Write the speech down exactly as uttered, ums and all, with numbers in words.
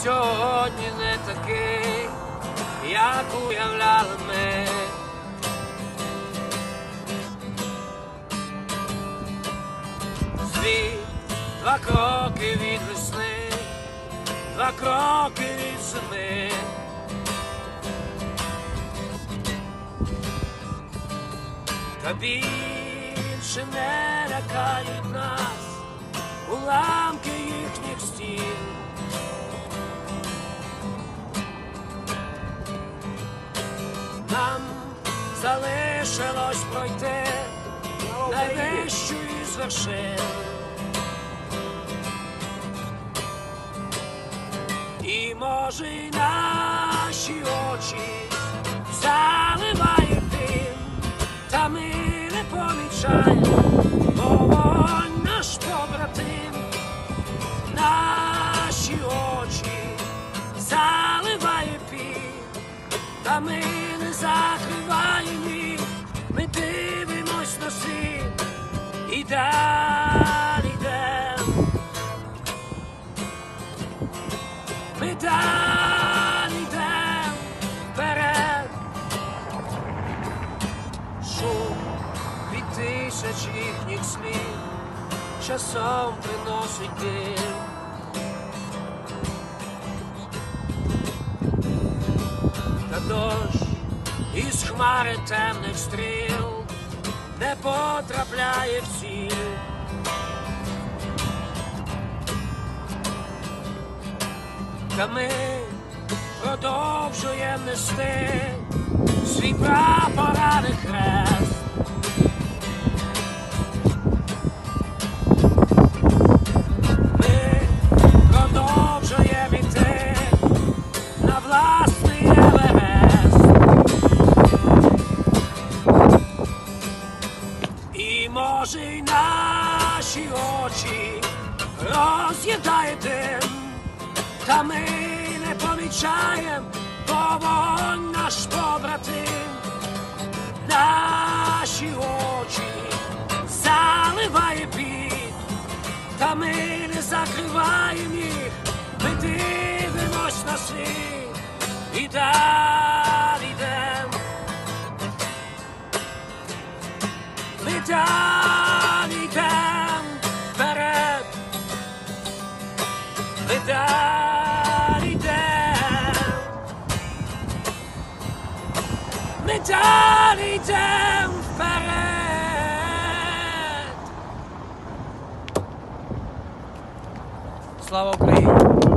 сьогодні не такий, як уявляли ми. Світ два кроки від весни, два кроки від зими. Та більше не лякають нас уламки їхніх стін. Нам залишилось пройти найвищу із вершин. І може й наші очі заливає дим, та ми не помічаємо, бо вогонь наш побратим. Наші очі заливає піт, та ми не закриваємо їх, ми дивимось на світ і далі йдем. Ми далі йдем вперед. Шум від тисяч їхніх слів часом приносить біль. Та дощ із хмари темних стріл не потрапляє в ціль. Та ми продовжуємо нести свій прапораний хрест. Ми продовжуємо йти на власний Еверест. І може й наші очі роз'їдає дим, та ми не помічаєм, бо вогонь наш побратим. Наші очі заливає піт, та ми не закриваємо їх, ми дивимось на світ і далі йдем. Ми далі йдем вперед. Ми далі йдем. Ми далі йдем вперед. Слава Україні!